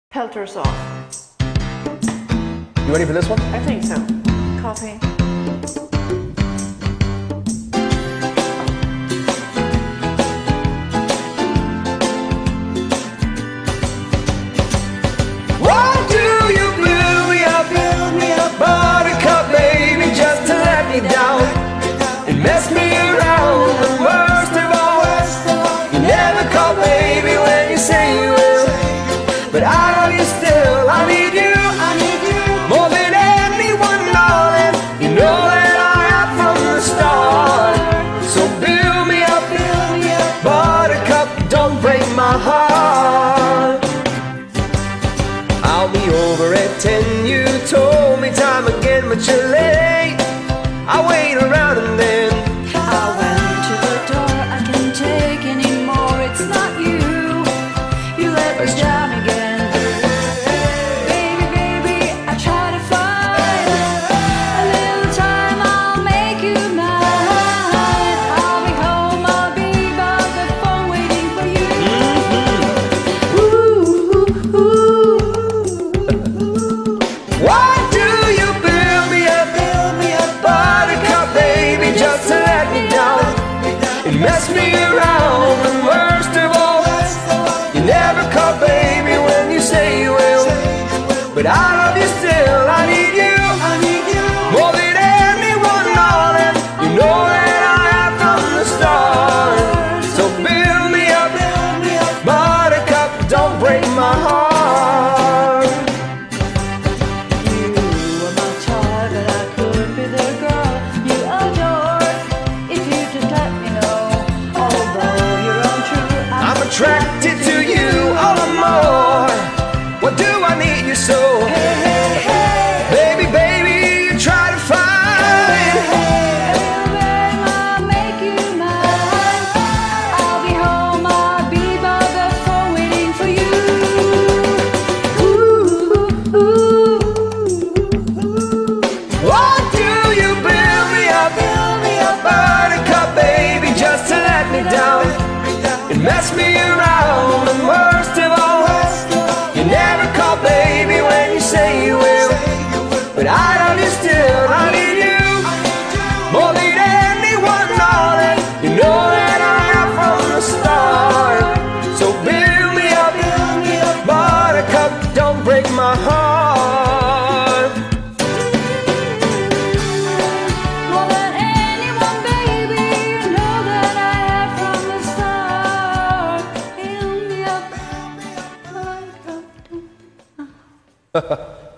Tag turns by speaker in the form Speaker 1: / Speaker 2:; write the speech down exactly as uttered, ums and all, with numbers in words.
Speaker 1: Pelters off.
Speaker 2: You ready for this one?
Speaker 1: I think so. Coffee.
Speaker 2: Why do you build me up, build me up, buttercup, baby, just to let me down and mess me around? And worst of all, you never call, baby, when you say you will. But I love you still, I need you, I need you more than anyone, darling. You know that I have from the start. So build me up, build me up, buttercup, don't break my heart. I'll be over at ten, you told me time again, but you're late. I wait around and then
Speaker 3: I went to the door, I can't take anymore. It's not you, you let me down again. Baby, baby, I try to find a little time, I'll make you mine. I'll be home, I'll be by the phone waiting for you. Ooh, ooh, ooh.
Speaker 2: why do you build me up, build me up, buttercup, baby, just to let me down and mess me around? And worst of all, you never call, baby, when you say you will. But I love you still, I need you, I need you more than anyone, darling. You know that I have from the start. So build me up, build me up, buttercup, don't break my heart.
Speaker 3: You were my child, but I could be the girl you adore if you just let me know. Although you're untrue, I'm,
Speaker 2: I'm attracted to you all the more. What do I need you so?
Speaker 3: Hey, hey, hey.
Speaker 2: Baby, baby, you try to find.
Speaker 3: I'll make you mine. I'll be home, I'll be by the phone waiting for you. Ooh, ooh, ooh.
Speaker 2: Why do you build me up, build me up, buttercup, baby, just to let me down and mess me around? And worst of all, you never call, baby, when you say you will. But I love you still, I need you more than anyone, darling. You know that I have from the start. So build me up, build me up, buttercup, don't break my heart.
Speaker 3: More than anyone, baby, you know that I have from the start. Build me up, build me up, like a-